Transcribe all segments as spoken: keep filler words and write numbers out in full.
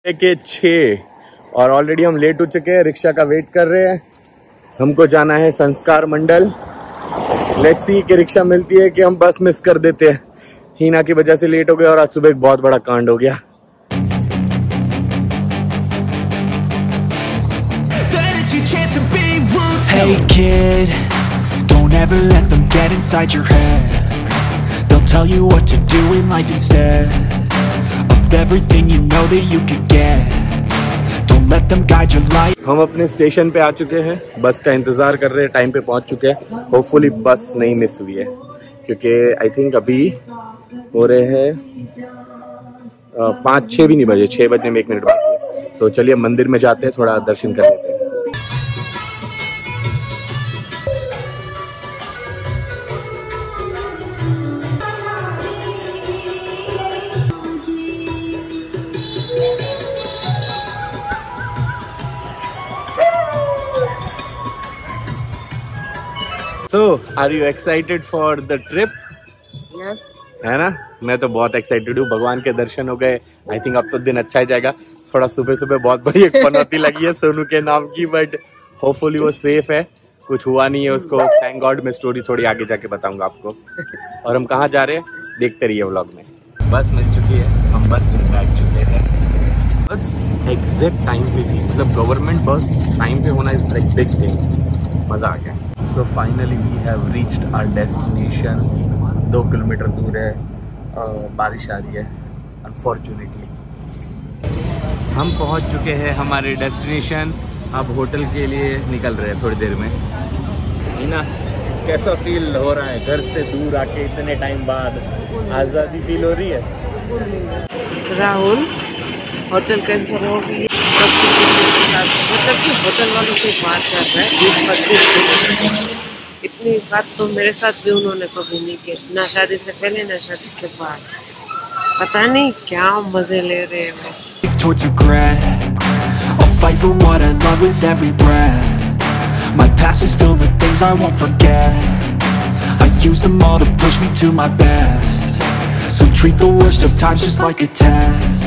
के छः और ऑलरेडी हम लेट हो चुके हैं, रिक्शा का वेट कर रहे हैं। हमको जाना है संस्कार मंडल। लेट्स सी कि रिक्शा मिलती है कि हम बस मिस कर देते हैं। हीना की वजह से लेट हो गए और आज सुबह एक बहुत बड़ा कांड हो गया। Hey kid, don't ever let them get inside your head. They'll tell you what to do in life instead of everything you know that you could get. Don't let them guide your life. हम अपने station पे आ चुके हैं, बस का इंतजार कर रहे हैं, टाइम पे पहुंच चुके हैं। होपफुली बस नहीं मिस हुई है क्योंकि आई थिंक अभी हो रहे हैं पाँच छः भी नहीं बजे, छः बजने में एक मिनट बाकी है। तो चलिए मंदिर में जाते हैं, थोड़ा दर्शन कर लेते हैं। So, are you excited for the trip? Yes. है ना, मैं तो बहुत एक्साइटेड हूँ। भगवान के दर्शन हो गए, आई थिंक अब तो दिन अच्छा ही जाएगा। थोड़ा सुबह सुबह बहुत बड़ी एक पनौती लगी है सोनू के नाम की, बट होपफुली वो सेफ है, कुछ हुआ नहीं है उसको। Thank God. मैं स्टोरी थोड़ी आगे जाके बताऊंगा आपको। और हम कहाँ जा रहे हैं देखते रहिए व्लॉग में। बस मिल चुकी है, हम बस में बैठ चुके हैं। बस एग्जैक्ट टाइम पे थी, मतलब गवर्नमेंट बस टाइम पे होना इज लाइक बिग थिंग। मज़ा आ गया। So finally we have reached our destination. दो किलोमीटर दूर है, बारिश आ रही है अनफॉर्चुनेटली। हम पहुंच चुके हैं हमारे डेस्टिनेशन। अब होटल के लिए निकल रहे हैं थोड़ी देर में। हीना, कैसा फील हो रहा है घर से दूर आके इतने टाइम बाद? आज़ादी फील हो रही है? राहुल, होटल कैंसिल हो गई, मतलब कि होटल वालों से बात कर रहा है बीस पच्चीस। इतनी बात तो मेरे साथ भी उन्होंने कभी नहीं की, ना शादी से पहले ना शादी के बाद। पता नहीं क्या मजे ले रहे हैं वो। Towards regret, I'll fight for what I love with every breath. My past is filled with things I won't forget. I use them all to push me to my best. So treat the worst of times just like a test.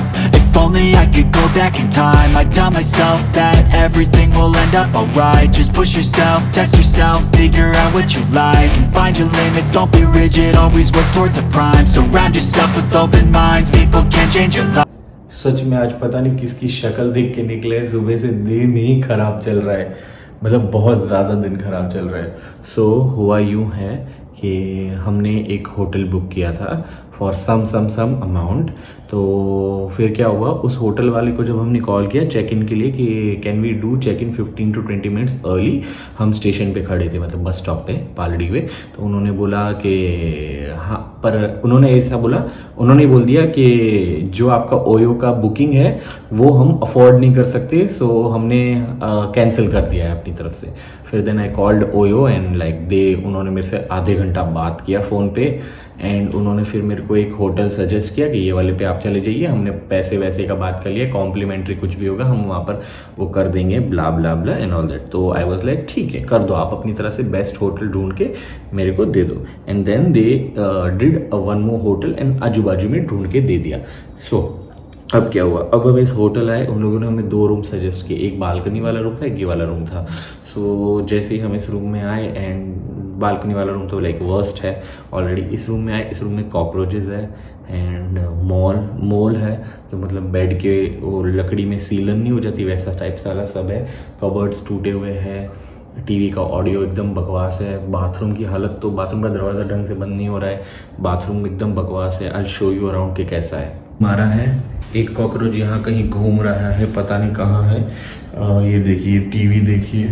If only I could go back in time, I'd tell myself that everything will end up alright. Just push yourself, test yourself, figure out what you like, and find your limits, don't be rigid, always work towards a prime. Surround yourself with open minds, people can change your life. सच में आज पता नहीं किसकी शक्ल देख के निकले, सुबह से दिन ही खराब चल रहा है, मतलब बहुत ज़्यादा दिन खराब चल रहा है। सो so, हुआ यूँ है कि हमने एक होटल बुक किया था for some some some amount. तो फिर क्या हुआ, उस होटल वाले को जब हमने कॉल किया चेक इन के लिए कि can we do check in fifteen to twenty minutes early, हम स्टेशन पे खड़े थे, मतलब बस स्टॉप पे पालड़ी पे। तो उन्होंने बोला कि हाँ, पर उन्होंने ऐसा बोला, उन्होंने बोल दिया कि जो आपका ओयो का बुकिंग है वो हम अफोर्ड नहीं कर सकते। सो हमने कैंसिल कर दिया है अपनी तरफ से। फिर then I called OYO and like they, उन्होंने मेरे से आधे घंटा बात किया फ़ोन पे एंड उन्होंने फिर मेरे को एक होटल सजेस्ट किया कि ये वाले पे आप चले जाइए। हमने पैसे वैसे का बात कर लिया, कॉम्प्लीमेंट्री कुछ भी होगा हम वहाँ पर वो कर देंगे, blah blah blah and all that. तो आई वाज लाइक ठीक है, कर दो आप अपनी तरह से बेस्ट होटल ढूंढ के मेरे को दे दो। And then they did one more hotel and आजू बाजू में ढूंढ के दे दिया। सो so, अब क्या हुआ, अब अब इस होटल आए, उन लोगों ने हमें दो रूम सजेस्ट किए, एक बालकनी वाला रूम था, एक ये वाला रूम था। सो so, जैसे ही हम इस रूम में आए, एंड बालकनी वाला रूम तो लाइक वर्स्ट है ऑलरेडी। इस रूम में आए, इस रूम में कॉकरोचेस है एंड मॉल मोल है, जो मतलब बेड के वो लकड़ी में सीलन नहीं हो जाती वैसा टाइप सारा सब है। कबर्ड्स टूटे हुए हैं, टीवी का ऑडियो एकदम बकवास है। बाथरूम की हालत तो, बाथरूम का दरवाज़ा ढंग से बंद नहीं हो रहा है, बाथरूम एकदम बकवास है। आई शो यू अराउंड के कैसा है। मारा है एक कॉकरोच यहाँ कहीं घूम रहा है, पता नहीं कहाँ है। आ, ये देखिए टीवी देखिए,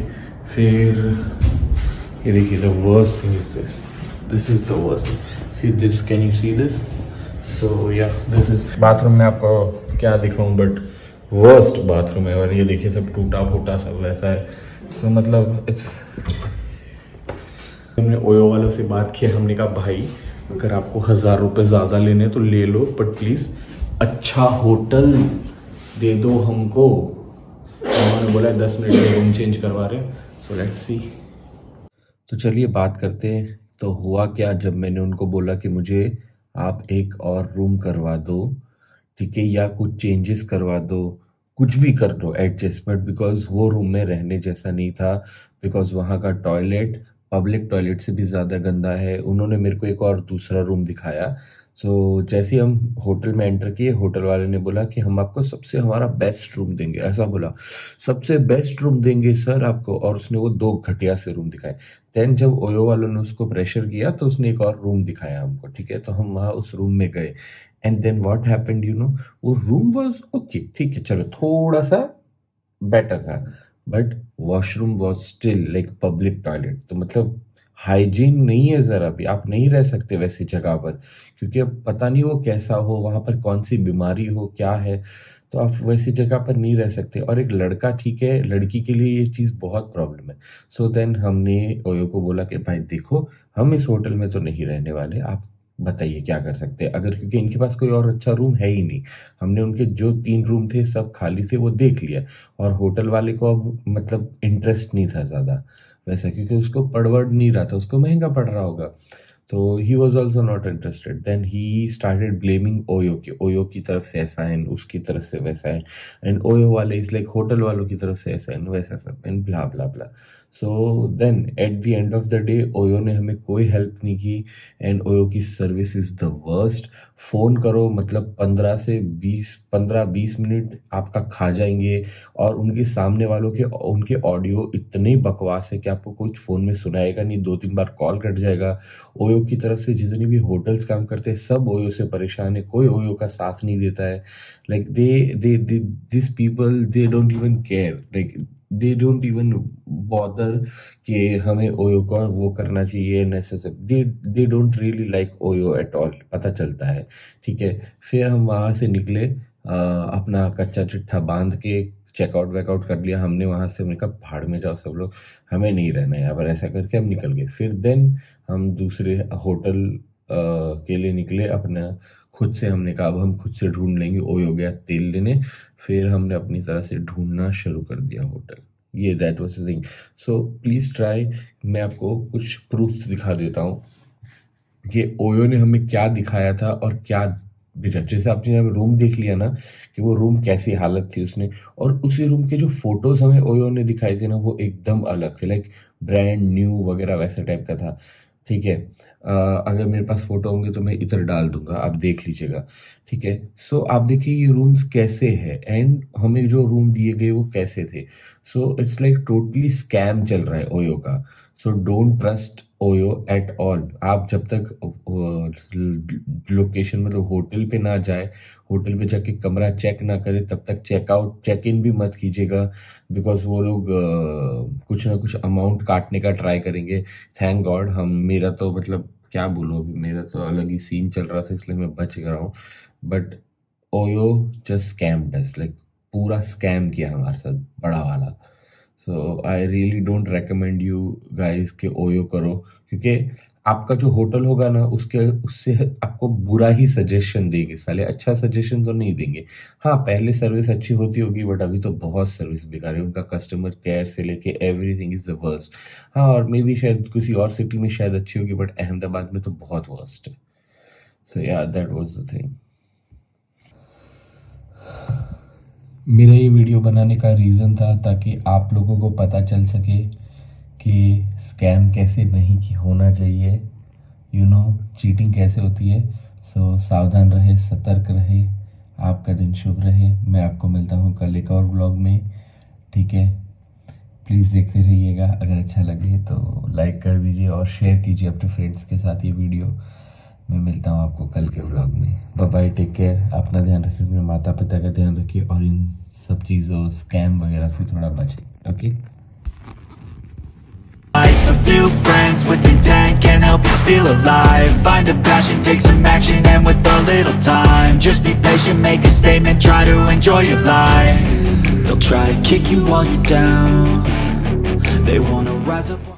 फिर ये देखिए the worst thing is this, this is the worst. See this, can you see this? So या दिस इज बाथरूम में आपको क्या दिखाऊं, बट वर्स्ट बाथरूम है। और ये देखिए सब टूटा फूटा सब वैसा है। सो so, मतलब इट्स, हमने ओयो वालों से बात की, हमने कहा भाई अगर आपको हज़ार रुपये ज़्यादा लेने तो ले लो, बट प्लीज़ अच्छा होटल दे दो हमको। उन्होंने बोला दस मिनट में रूम चेंज करवा रहे, सो लेट्स सी। तो चलिए बात करते हैं। तो हुआ क्या, जब मैंने उनको बोला कि मुझे आप एक और रूम करवा दो, ठीक है, या कुछ चेंजेस करवा दो, कुछ भी कर दो एडजस्ट, बट बिकॉज वो रूम में रहने जैसा नहीं था, बिकॉज वहाँ का टॉयलेट पब्लिक टॉयलेट से भी ज़्यादा गंदा है। उन्होंने मेरे को एक और दूसरा रूम दिखाया। सो so, जैसे ही हम होटल में एंटर किए, होटल वाले ने बोला कि हम आपको सबसे हमारा बेस्ट रूम देंगे, ऐसा बोला, सबसे बेस्ट रूम देंगे सर आपको, और उसने वो दो घटिया से रूम दिखाए। देन जब ओयो वालों ने उसको प्रेशर किया तो उसने एक और रूम दिखाया हमको, ठीक है, तो हम वहाँ उस रूम में गए। And then what happened you know, वो रूम वाज ओके, ठीक है, चलो थोड़ा सा बेटर था, but washroom was still like public toilet. तो मतलब हाइजीन नहीं है ज़रा भी, आप नहीं रह सकते वैसी जगह पर, क्योंकि अब पता नहीं वो कैसा हो, वहाँ पर कौन सी बीमारी हो, क्या है, तो आप वैसी जगह पर नहीं रह सकते। और एक लड़का ठीक है, लड़की के लिए ये चीज़ बहुत प्रॉब्लम है। सो so देन हमने ओयो को बोला कि भाई देखो, हम इस होटल में तो नहीं रहने वाले, आप बताइए क्या कर सकते हैं अगर, क्योंकि इनके पास कोई और अच्छा रूम है ही नहीं। हमने उनके जो तीन रूम थे सब खाली थे, वो देख लिया, और होटल वाले को अब मतलब इंटरेस्ट नहीं था ज़्यादा वैसा, क्योंकि उसको पड़वड़ नहीं रहा था, उसको महंगा पड़ रहा होगा, तो he was also not interested. Then he started blaming OYO की, ओयो की तरफ से ऐसा है, उसकी तरफ से वैसा है, एंड ओयो वाले इज लाइक होटल वालों की तरफ से ऐसा है वैसा सब, and blah blah blah. So then at the end of the day OYO ने हमें कोई हेल्प नहीं की, एंड ओयो की service is the worst. Phone करो मतलब पंद्रह से बीस पंद्रह बीस मिनट आपका खा जाएंगे, और उनके सामने वालों के उनके ऑडियो इतने बकवास है कि आपको कुछ फ़ोन में सुनाएगा नहीं, दो तीन बार कॉल कट जाएगा। ओयो की तरफ से जितने भी होटल्स काम करते हैं सब ओयो से परेशान है, कोई ओयो का साथ नहीं देता है। Like they they this people they don't even care, like they don't even bother कि हमें ओयो का वो करना चाहिए necessary, they they don't really like OYO at all, पता चलता है, ठीक है। फिर हम वहाँ से निकले, आ, अपना कच्चा चिट्ठा बांध के चेकआउट वेकआउट कर लिया हमने वहाँ से। हमने कहा भाड़ में जाओ सब लोग, हमें नहीं रहना है यहाँ पर, ऐसा करके हम निकल गए। फिर देन हम दूसरे होटल के लिए निकले अपना खुद से। हमने कहा अब हम खुद से ढूंढ लेंगे, ओयो हो गया तेल लेने। फिर हमने अपनी तरह से ढूंढना शुरू कर दिया होटल, ये that was the thing. So please try, मैं आपको कुछ प्रूफ्स दिखा देता हूँ कि ओयो ने हमें क्या दिखाया था और क्या बिना। जैसे आपने रूम देख लिया ना कि वो रूम कैसी हालत थी उसने, और उसी रूम के जो फोटोज हमें ओयो ने दिखाए थे ना वो एकदम अलग थे, लाइक ब्रांड न्यू वगैरह वैसे टाइप का था, ठीक है। अगर मेरे पास फोटो होंगे तो मैं इधर डाल दूंगा, आप देख लीजिएगा, ठीक है। सो so, आप देखिए ये रूम्स कैसे हैं, एंड हमें जो रूम दिए गए वो कैसे थे। So it's like totally scam चल रहा है ओयो का। So don't trust OYO at all. आप जब तक लोकेशन मतलब होटल पे ना जाए, होटल पे जाके कमरा चेक ना करे, तब तक चेकआउट चेक इन भी मत कीजिएगा, बिकॉज वो लोग कुछ ना कुछ अमाउंट काटने का ट्राई करेंगे। थैंक गॉड हम मेरा तो मतलब क्या बोलो, अभी मेरा तो अलग ही सीन चल रहा था इसलिए मैं बच गया हूँ, but OYO just scammed us, like पूरा स्कैम किया हमारे साथ बड़ा वाला। So I really don't recommend you guys कि ओयो करो, क्योंकि आपका जो होटल होगा ना उसके उससे आपको बुरा ही सजेशन देंगे साले, अच्छा सजेशन तो नहीं देंगे। हाँ पहले सर्विस अच्छी होती होगी, बट अभी तो बहुत सर्विस बेकार है, उनका कस्टमर केयर से लेके एवरीथिंग इज द वर्स्ट। हाँ और मे बी शायद किसी और सिटी में शायद अच्छी होगी, बट अहमदाबाद में तो बहुत वर्स्ट है। सो या दैट वाज द थिंग। मेरा ये वीडियो बनाने का रीज़न था ताकि आप लोगों को पता चल सके कि स्कैम कैसे नहीं की होना चाहिए, यू नो चीटिंग कैसे होती है। सो so, सावधान रहे, सतर्क रहे, आपका दिन शुभ रहे। मैं आपको मिलता हूँ कल एक और व्लॉग में, ठीक है। प्लीज़ देखते रहिएगा, अगर अच्छा लगे तो लाइक कर दीजिए और शेयर कीजिए अपने फ्रेंड्स के साथ ये वीडियो। मैं मिलता हूँ आपको कल के व्लॉग में। बाय बाय, टेक केयर, अपना ध्यान रखिए, अपने माता पिता का ध्यान रखिए, और इन सब चीज़ों स्कैम वगैरह से थोड़ा बचें, okay. A few friends with intent can help you feel alive. Find a passion, take some action, and with a little time, just be patient, make a statement, try to enjoy your life. They'll try to kick you while you're down, they wanna rise up